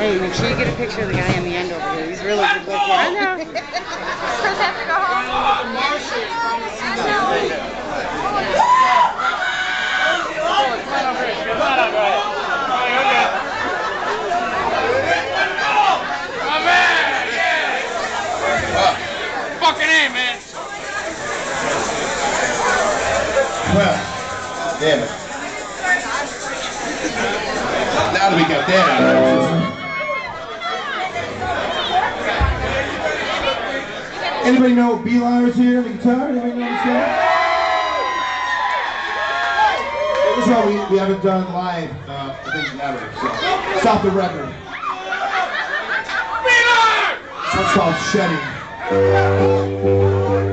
Hey, make sure you get a picture of the guy on the end over here. He's really good looking. I know. Does Chris have to go home? Fucking A, man. Well, damn it. Now that we got that out of our system. Anybody know Beelire's here on the guitar? Anybody know this guy? This is what we haven't done live, I think, ever. So, stop the record. This one's called Shedding.